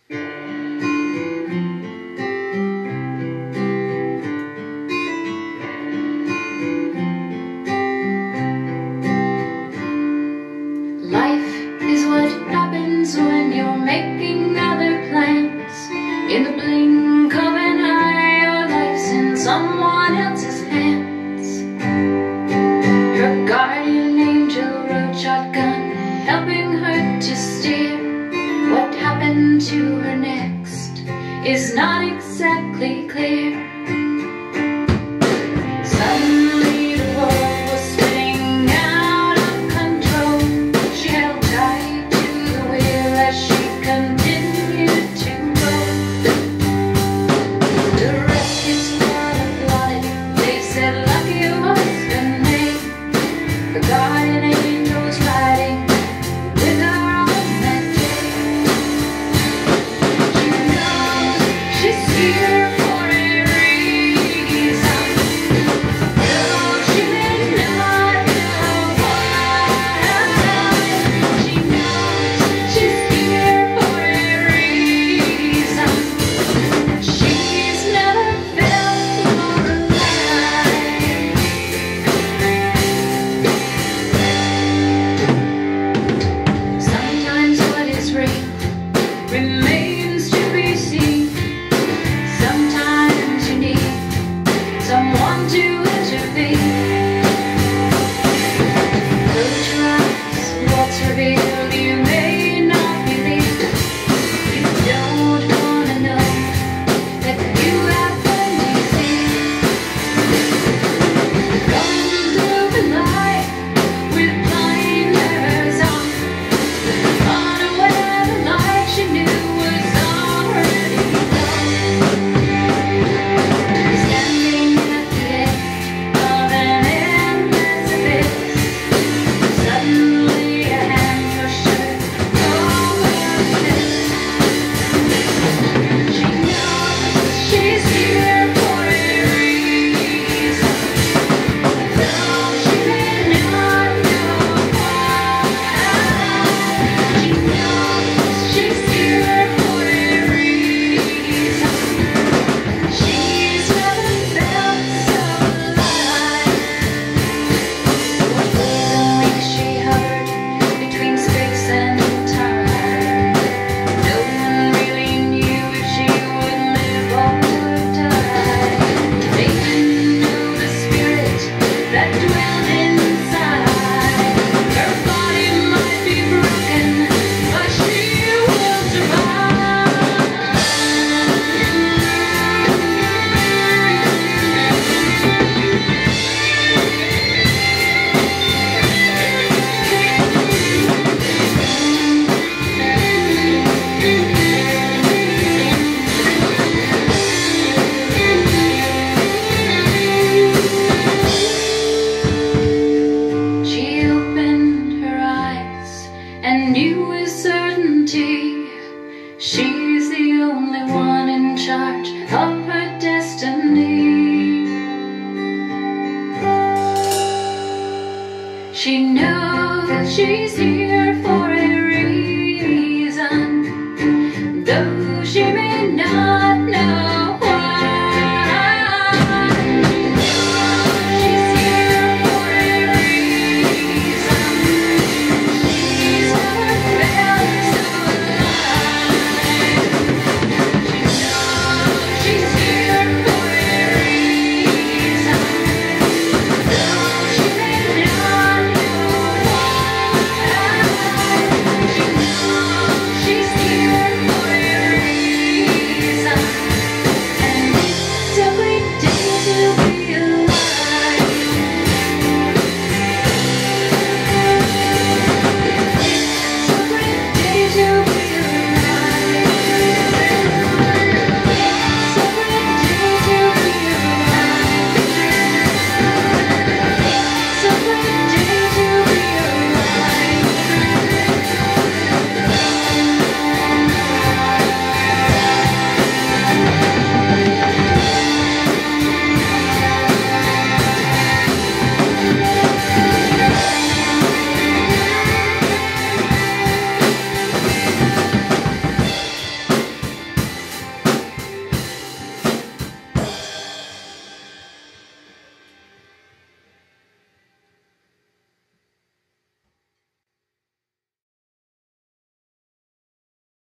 Life is what happens when you're making other plans. In the blink of an eye, your life's in someone else's hands. Her guardian angel rode shotgun, helping her to steer. What happened to her next is not exactly clear. Suddenly the world was spinning out of control. She held tight to the wheel as she continued to roll. The rescue squad applauded. They said lucky was her name. Her guardian angel was riding with her on that day. She knows she's here for a reason, though she may not know why. She knows she's here for a reason. She's never felt more alive. Sometimes what is real remains to be seen. Sometimes you need someone to intervene. Close your eyes, what's revealed you may not believe. You don't wanna know that you have been deceived. Going through the night with blinders on, unaware the light she knew was already gone. Standing at the edge of an endless abyss, suddenly a hand pushed her over this. She knows she's here for a reason, though she may not know why. She knows she's here for a reason. She's never felt so alive. Suddenly she hovered between space and time. No one really knew if she would live or die. They didn't know the spirit that dwelled inside. Her body might be broken, but she will survive. She opened her eyes and knew with certainty she's the only one in charge of her destiny. She knows she's here for